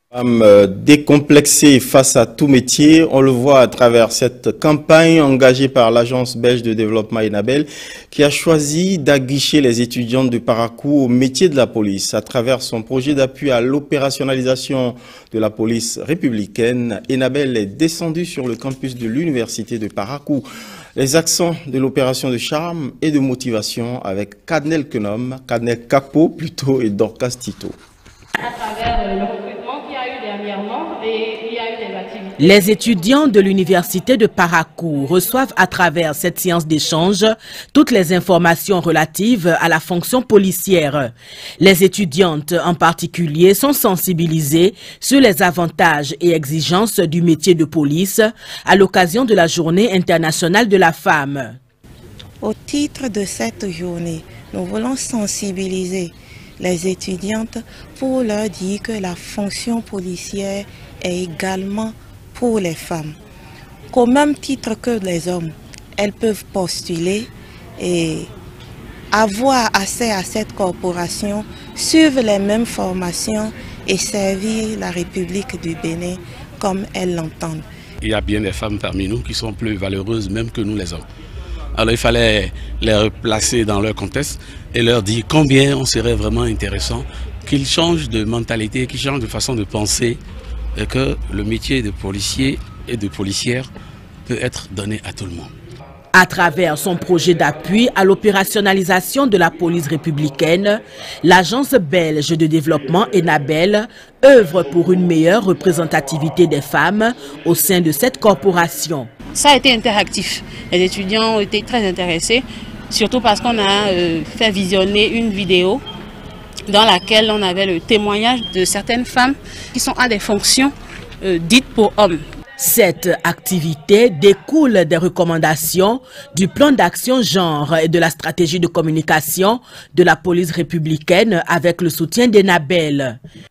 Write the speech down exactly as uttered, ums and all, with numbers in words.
Femme décomplexée face à tout métier, on le voit à travers cette campagne engagée par l'agence belge de développement Enabel qui a choisi d'aguicher les étudiantes de Parakou au métier de la police. À travers son projet d'appui à l'opérationnalisation de la police républicaine, Enabel est descendu sur le campus de l'université de Parakou. Les accents de l'opération de charme et de motivation avec Kadnel Kenom, Kadnel Capo plutôt et Dorcas Tito. À travers le recrutement qu'il y a eu dernièrement et il y a eu des activités. Les étudiants de l'université de Parakou reçoivent à travers cette séance d'échange toutes les informations relatives à la fonction policière. Les étudiantes en particulier sont sensibilisées sur les avantages et exigences du métier de police à l'occasion de la Journée internationale de la femme. Au titre de cette journée, nous voulons sensibiliser les étudiantes pour leur dire que la fonction policière est également pour les femmes. Qu'au même titre que les hommes, elles peuvent postuler et avoir accès à cette corporation, suivre les mêmes formations et servir la République du Bénin comme elles l'entendent. Il y a bien des femmes parmi nous qui sont plus valeureuses même que nous les hommes. Alors il fallait les replacer dans leur contexte et leur dire combien on serait vraiment intéressant qu'ils changent de mentalité, qu'ils changent de façon de penser et que le métier de policier et de policière peut être donné à tout le monde. À travers son projet d'appui à l'opérationnalisation de la police républicaine, l'agence belge de développement Enabel œuvre pour une meilleure représentativité des femmes au sein de cette corporation. Ça a été interactif. Les étudiants ont été très intéressés, surtout parce qu'on a euh, fait visionner une vidéo dans laquelle on avait le témoignage de certaines femmes qui sont à des fonctions euh, dites pour hommes. Cette activité découle des recommandations du plan d'action genre et de la stratégie de communication de la police républicaine avec le soutien d'Enabel.